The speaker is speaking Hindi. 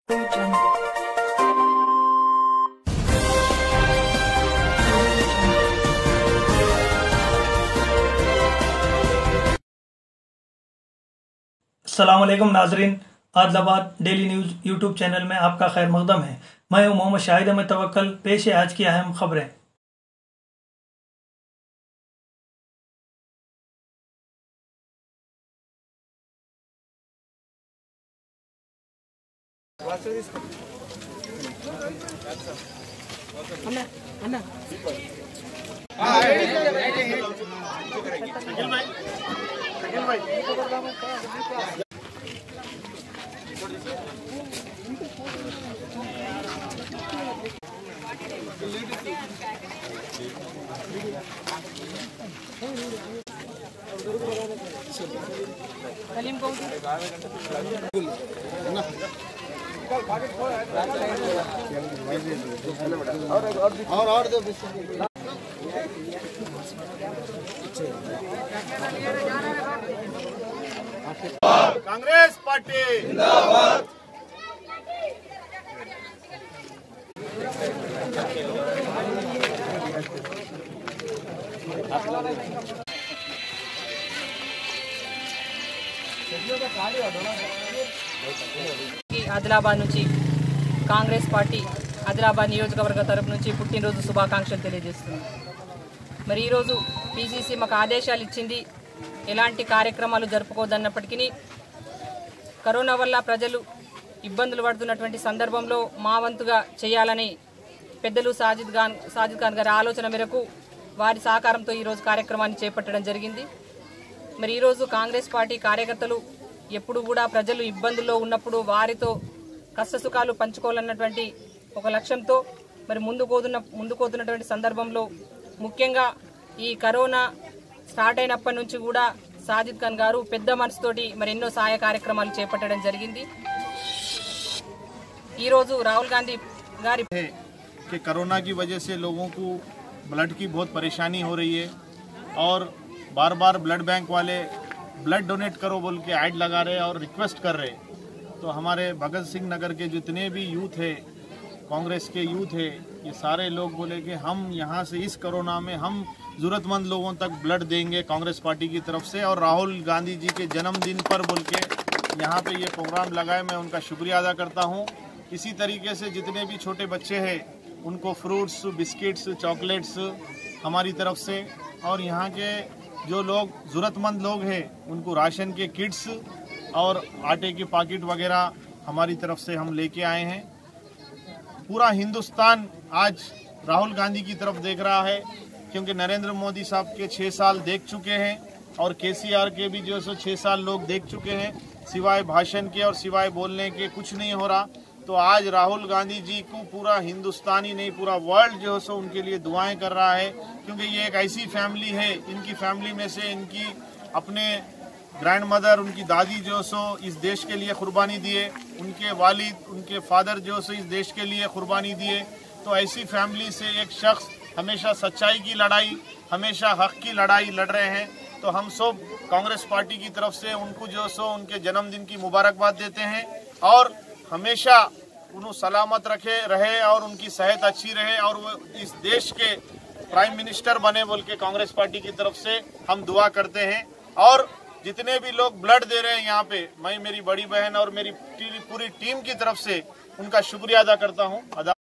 अस्सलामुअलैकुम नाजरीन, Adilabad daily news YouTube channel में आपका खैर मकदम है। मैं हूं मोहम्मद शाहिद अहमद तवक्कल। पेश है आज की अहम खबरें। कांग्रेस पार्टी जिंदाबाद। ఆదిలాబాద్ నుంచి కాంగ్రెస్ పార్టీ ఆదిలాబాద్ నియోజకవర్గ తరపు నుంచి పుట్టినరోజు శుభాకాంక్షలు తెలియజేస్తుంది. మరి ఈరోజు పీసీసీ మాకు ఆదేశాలు ఇచ్చింది, ఎలాంటి కార్యక్రమాలు జరుపుకోదన్నప్పటికీ కరోనా వల్ల ప్రజలు ఇబ్బందులు పడుతున్నటువంటి సందర్భంలో మా వంతుగా చేయాలని పెద్దలు సాజిద్ ఖాన్ గారి ఆలోచన మేరకు వారి సహకారంతో ఈరోజు కార్యక్రమాన్ని చేపట్టడం జరిగింది. మరి ఈరోజు కాంగ్రెస్ పార్టీ కార్యకర్తలు ఎప్పుడు కూడా ప్రజలు ఇబ్బందుల్లో ఉన్నప్పుడు వారితో కష్టసుఖాలు పంచుకోవాలన్నటువంటి ఒక లక్ష్యంతో మరి ముందుకోతున్నటువంటి సందర్భంలో ముఖ్యంగా ఈ కరోనా స్టార్ట్ అయినప్పటి నుంచి కూడా సాజిద్ ఖాన్ గారు పెద్ద మనసుతోటి మరి ఎన్నో సహాయ కార్యక్రమాలు చేపట్టడం జరిగింది. ఈరోజు రాహుల్ గాంధీ గారి कि कोरोना की वजह से लोगों को ब्लड की बहुत परेशानी हो रही है और बार बार ब्लड बैंक वाले ब्लड डोनेट करो बोल के ऐड लगा रहे और रिक्वेस्ट कर रहे। तो हमारे भगत सिंह नगर के जितने भी यूथ है, कांग्रेस के यूथ है, ये सारे लोग बोले कि हम यहाँ से इस कोरोना में हम ज़रूरतमंद लोगों तक ब्लड देंगे कांग्रेस पार्टी की तरफ से। और राहुल गांधी जी के जन्मदिन पर बोल के यहाँ पे ये प्रोग्राम लगाए, मैं उनका शुक्रिया अदा करता हूँ। इसी तरीके से जितने भी छोटे बच्चे हैं उनको फ्रूट्स, बिस्किट्स, चॉकलेट्स हमारी तरफ से, और यहाँ के जो लोग ज़रूरतमंद लोग हैं उनको राशन के किट्स और आटे के पैकेट वगैरह हमारी तरफ से हम लेके आए हैं। पूरा हिंदुस्तान आज राहुल गांधी की तरफ देख रहा है, क्योंकि नरेंद्र मोदी साहब के 6 साल देख चुके हैं और केसीआर के भी जो 6 साल लोग देख चुके हैं। सिवाय भाषण के और सिवाय बोलने के कुछ नहीं हो रहा। तो आज राहुल गांधी जी को पूरा हिंदुस्तानी नहीं, पूरा वर्ल्ड जो है उनके लिए दुआएं कर रहा है, क्योंकि ये एक ऐसी फैमिली है, इनकी फैमिली में से इनकी अपने ग्रैंड मदर, उनकी दादी जो इस देश के लिए कुर्बानी दिए, उनके वालिद, उनके फादर जो इस देश के लिए कुर्बानी दिए। तो ऐसी फैमिली से एक शख्स हमेशा सच्चाई की लड़ाई, हमेशा हक की लड़ाई लड़ रहे हैं। तो हम सब कांग्रेस पार्टी की तरफ से उनको जो उनके जन्मदिन की मुबारकबाद देते हैं और हमेशा उन्हें सलामत रहे और उनकी सेहत अच्छी रहे और वो इस देश के प्राइम मिनिस्टर बने बोल के कांग्रेस पार्टी की तरफ से हम दुआ करते हैं। और जितने भी लोग ब्लड दे रहे हैं यहाँ पे, मैं मेरी बड़ी बहन और मेरी पूरी टीम की तरफ से उनका शुक्रिया अदा करता हूँ।